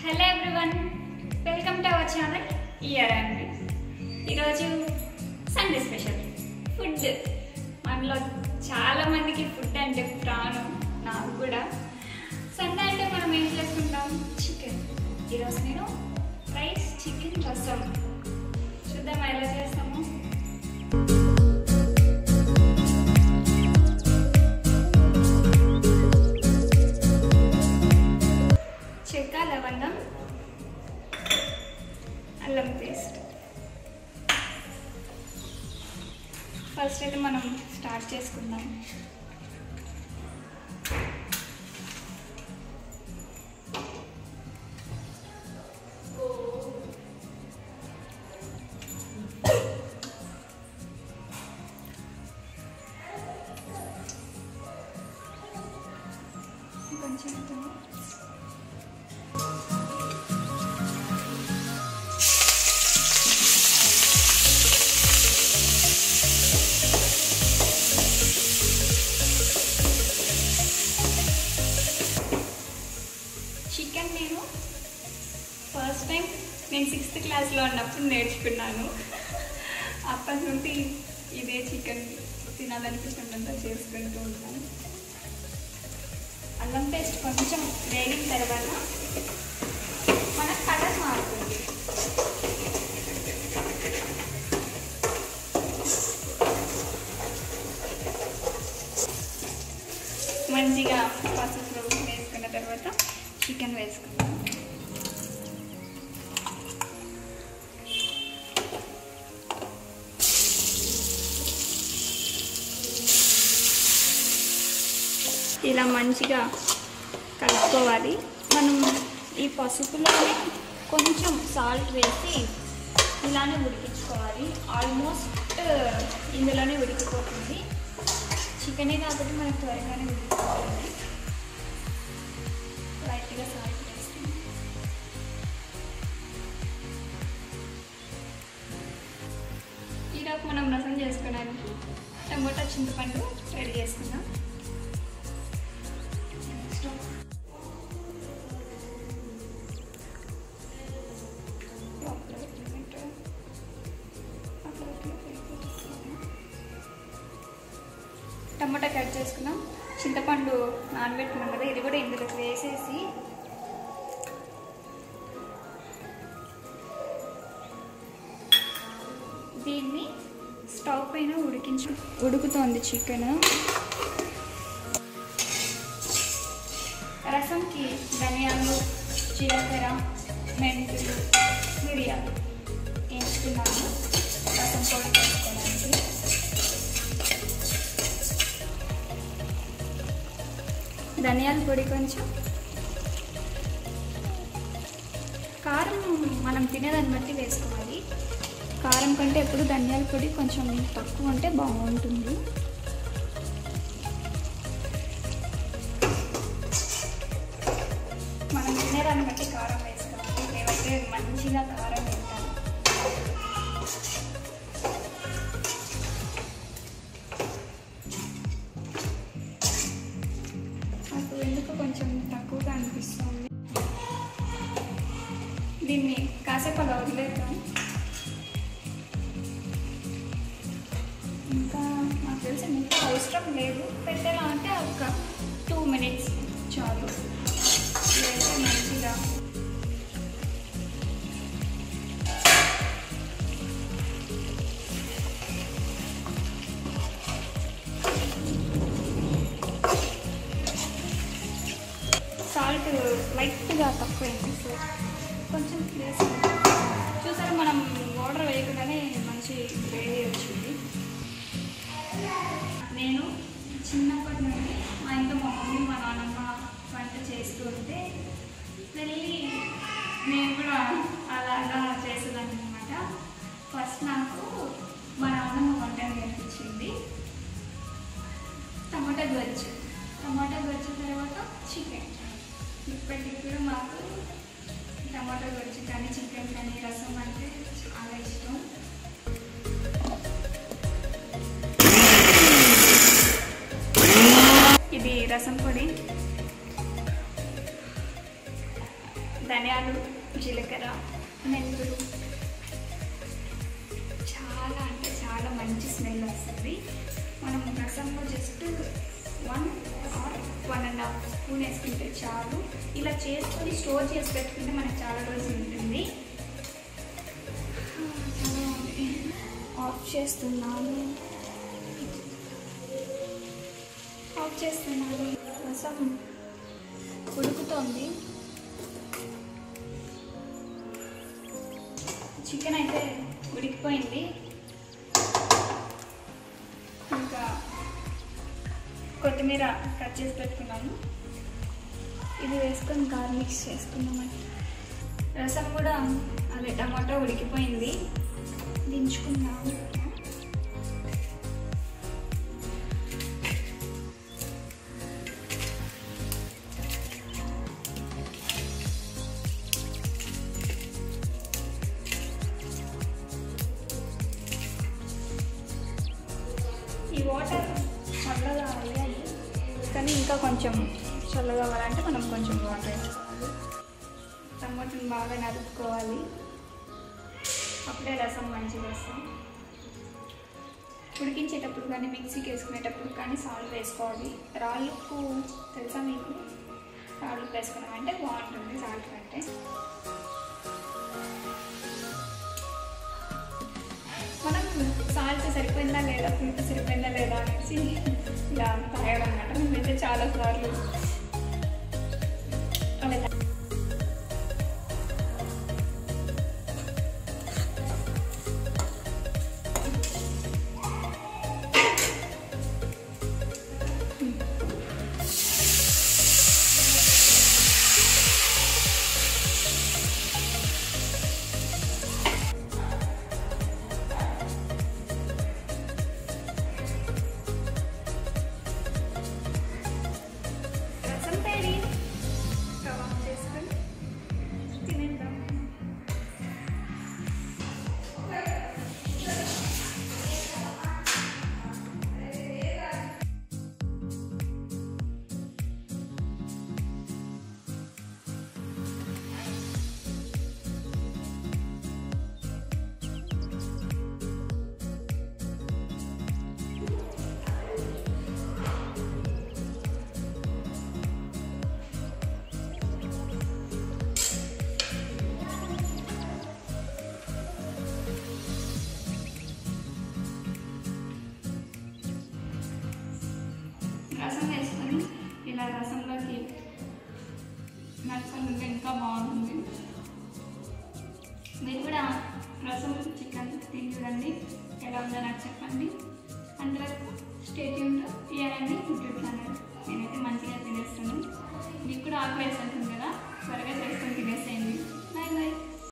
Hello everyone, welcome to our channel here and ఈరోజు Sunday special food. మనలో చాలా మందికి ఫుడ్ అంటే ప్రాణం, నాకు కూడా. సండే అంటే మనం ఏం చేసుకుంటాం? చికెన్. ఈరోజు నేను రైస్ చికెన్ రసం చూద్దాం ఎలా చేస్తాము. చెక్క, లవంగం, అల్లం పేస్ట్. ఫస్ట్ అయితే మనం స్టార్ట్ చేసుకుందాం. కొంచెం చికెన్ నేను ఫస్ట్ టైం 6th క్లాస్లో ఉన్నప్పుడు నేర్చుకున్నాను. అప్పటి నుండి ఇదే చికెన్ తినాలనిపించినంత చేసుకుంటూ ఉంటాను. అల్లం పేస్ట్ కొంచెం వేగిన తర్వాత మన కలర్ మారుతుంది. మంచిగా పసుపు వేసుకున్న తర్వాత చికెన్ వేసుకుందాం. ఇలా మంచిగా కలుపుకోవాలి. మనం ఈ పసుపులోనే కొంచెం సాల్ట్ వేసి ఇలానే ఉడికించుకోవాలి. ఆల్మోస్ట్ ఇందులోనే ఉడికిపోతుంది. చికెనే కాబట్టి మనకు త్వరగానే ఉడికిపోతుంది. లైట్గా సాల్ట్ వేస్తుంది. ఈరోజు మనం రసం చేసుకోవడానికి టమోటా చింతపండు రెడీ చేసుకుందాం. టమాటా కట్ చేసుకున్నాం. చింతపండు నానబెట్టుకున్నాం కదా, ఇది కూడా ఇందులోకి వేసేసి దీన్ని స్టవ్ పైన ఉడుకుతోంది చికెన్. రసంకి ధనియాలు, జీలకర్ర, మెంతులు, మిరియాలు వేసుకున్నాము రసం పొడి చేసుకోవడానికి. ధనియాల పొడి కొంచెం, కారం మనం తినేదాన్ని బట్టి వేసుకోవాలి. కారం కంటే ఎప్పుడు ధనియాల పొడి కొంచెం తక్కువ ఉంటే బాగుంటుంది. మనం తినేదాన్ని బట్టి కారం వేసుకోవాలి. మేమైతే మంచిగా కారం తింటాము. నాకు ఎందుకు కొంచెం తక్కువగా అనిపిస్తుంది. దీన్ని కాసేపు అలా వదిలేద్దాం. ఇంకా నాకు తెలిసి మీకు అవసరం లేదు. పెట్టేలా అంటే ఒక 2 minutes చాలు. ఇదైతే మంచిగా సాల్ట్ లైట్గా తక్కువైంది. సో కొంచెం ప్లేస్ చూసారా, మనం వాటర్ వేయకుండానే మంచి గ్రేవీ వచ్చింది. నేను చిన్నప్పటి నుండి మా ఇంట్లో మా మమ్మీ మా నాన్నమ్మ వంట చేస్తూ ఉంటే వెళ్ళి నేను కూడా అలాగా చేసేదాన్ని అనమాట. ఫస్ట్ నాకు మా నాన్నమ్మ వంట నేర్పించింది. టమాటా గొజ్జు తర్వాత చికెన్. ఇప్పటికీ మాకు టమాటా గొజ్జు కానీ చికెన్ కానీ రసం అంటే చాలా ఇష్టం. ఇది రసం పొడి. ధనియాలు, జీలకర్ర, మెంతులు. చాలా అంటే చాలా మంచి స్మెల్ వస్తుంది. మనం రసంలో జస్ట్ 1 or 1.5 స్పూన్ వేసుకుంటే చాలు. ఇలా చేసుకొని స్టోర్ చేసి పెట్టుకుంటే మనకు చాలా రోజులు ఉంటుంది. ఆఫ్ చేస్తున్నాను. రసం ఉడుకుతోంది. చికెన్ అయితే ఉడికిపోయింది. ఇంకా కొత్తిమీర కట్ చేసి పెట్టుకున్నాను. ఇది వేసుకొని గార్లిక్స్ చేసుకున్నామండి. రసం కూడా అదే టమాటా ఉడికిపోయింది. దించుకున్నాము. ఈ వాటర్ చల్లగా అయ్యాయి, కానీ ఇంకా కొంచెం చల్లగా అవ్వాలంటే మనం కొంచెం వాటర్ వేసుకోవాలి. టమాటాని బాగా నలుపుకోవాలి. అప్పుడే రసం మంచిగా వస్తాం. ఉడికించేటప్పుడు కానీ మిక్సీకి వేసుకునేటప్పుడు కానీ సాల్ట్ వేసుకోవాలి. రాళ్ళు ఉప్పు తెలుసా మీకు? రాళ్ళు ఉప్పు వేసుకున్నామంటే బాగుంటుంది సాల్ట్ కంటే. మనం సాల్ట్ సరిపోయిందా లేదా, పులుపు సరిపోయిందా లేదా అనేసి ఇలా తాగడం అన్నమాట. మేమైతే చాలా సార్లు అలా రసం వేసుకొని ఇలా రసంలోకి నడుచుకుంటే ఇంకా బాగుంటుంది. మీరు కూడా రసం చికెన్ తిని చూడండి, ఎలా ఉందో నాకు చెప్పండి. అంతవరకు స్టే ట్యూన్డ్ యూట్యూబ్ ఛానల్. నేనైతే మంచిగా తినేస్తాను. మీకు కూడా ఆకలి వేస్తాను.